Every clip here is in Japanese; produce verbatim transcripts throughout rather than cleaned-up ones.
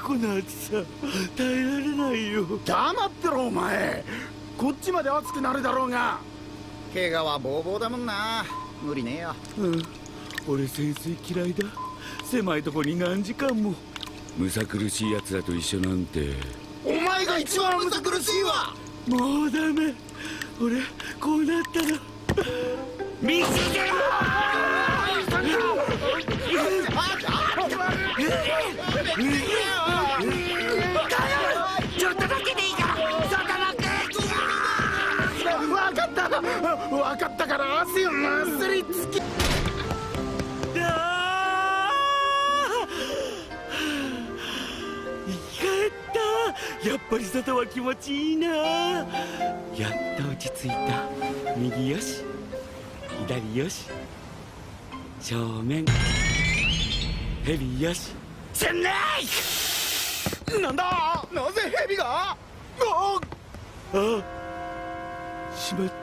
この暑さ耐えられないよ。 黙ってろお前。こっちまで暑くなるだろうが。怪我はボーボーだもんな。無理ねえよ。 うん、俺潜水嫌いだ。狭いとこに何時間も。むさ苦しいやつらと一緒なんて。 お前が一番むさ苦しいわ。 もうダメ。俺こうなったら見せてよ。ちょっとだけでいいから外の空気が。 分かった分かったから汗をなすりつけ。 やっぱり外は気持ちいいな。やっと落ち着いた。右よし左よし正面蛇よしせんねい。 なんだなぜ蛇が。ああしまった。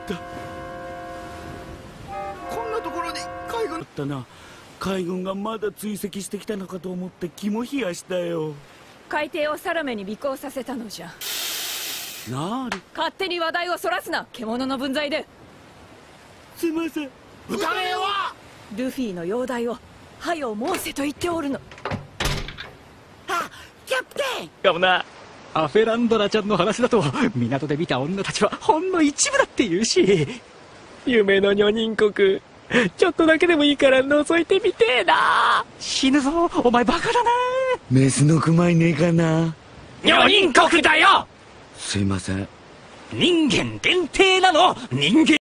こんなところに海軍だったな。海軍がまだ追跡してきたのかと思って気も冷やしたよ。 海底をサラメに尾行させたのじゃ。 なる。 勝手に話題をそらすな、獣の分際で。 すいません。 撃たねえわ。 ルフィの容体をはよ申せと言っておるの。 あ、キャプテン。 かもな。アフェランドラちゃんの話だと港で見た女たちはほんの一部だって言うし、夢の女人国ちょっとだけでもいいから覗いてみてえな。死ぬぞお前バカだな。 メスのクマいねえかな。 女人国だよ。 すいません。 人間限定なの。人間